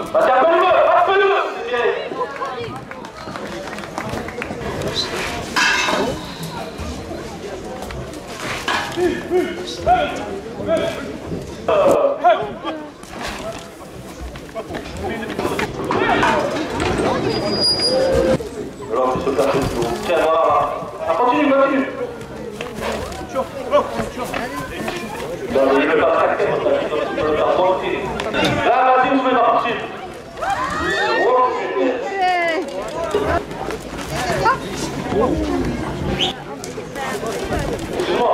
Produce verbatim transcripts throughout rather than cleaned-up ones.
Vas-y, appelle-le, appelle-le. Alors, il se place au tout. Tiens, voilà. Ah, continue, continue. Non, mais il ne veut pas tracter, il veut faire monter. Là, vas-y, vous faites partir. Oh, excuse-moi.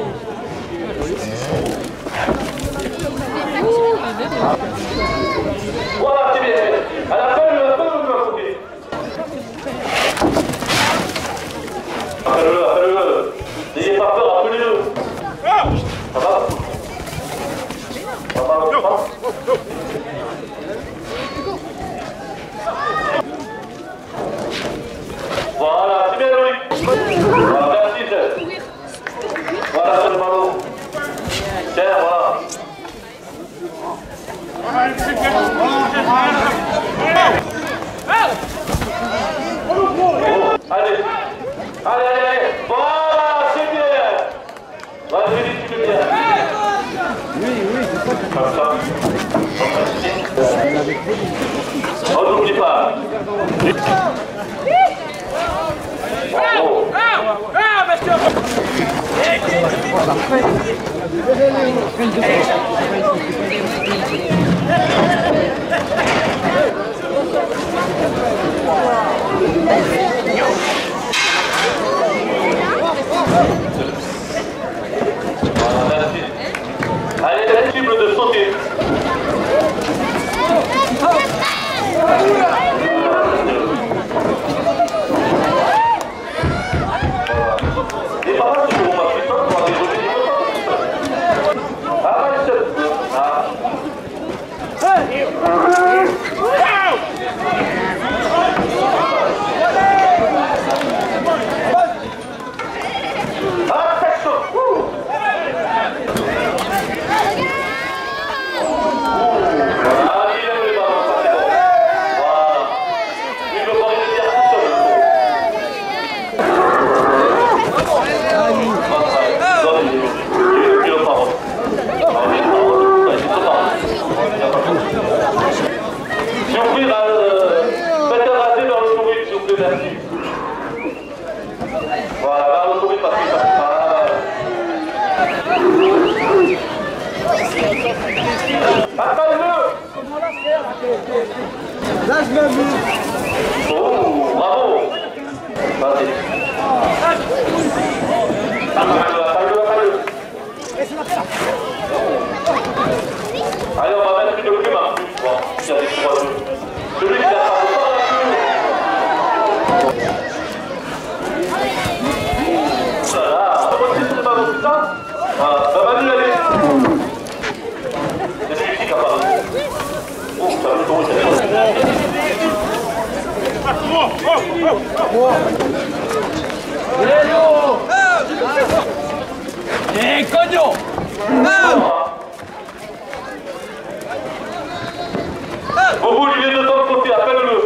Voilà, c'est bien. À la fin, le peu, on peut couper. Appelle-le, appelle-le. N'ayez pas peur, appelez-le. Ça va? Ça va, ça va? Voilà, c'est bien, Loïc. Voilà, merci, chef. Voilà, c'est le ballon. Tiens, voilà. Allez, allez, allez, voilà, c'est bien. Vas-y, tu le bien. Oui, oui, c'est ça. Comme ça. On n'oublie pas. Bravo. Ah, monsieur. Allez, c'est possible de sauter. Les parents qui vont m'appeler ça pour aller jouer. Ah, ouais, c'est... Ah. Là, je l'ai vu. Oh, bravo. Vas-y. Allez, on va mettre une plume en plus. Bon, il y a des trois jeux. Celui qui n'a pas de temps, la plume. Voilà, on va montrer sur le ballon, c'est ça? Voilà, ça va nous aller. C'est celui-ci qui a pas. Oh, ça veut tomber, ça veut Eh, coño! Bobo, il vient de ton côté, appelle-le.